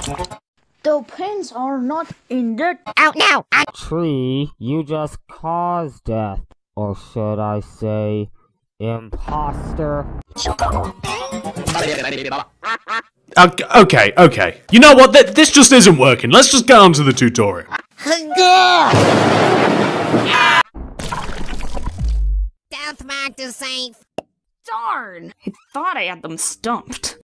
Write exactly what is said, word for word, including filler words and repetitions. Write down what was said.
The pins are not in the Oh no! I Tree, you just caused death. Or should I say, imposter? Okay, okay, okay. You know what? Th this just isn't working. Let's just get on to the tutorial. Death mark is safe. Darn! I thought I had them stumped.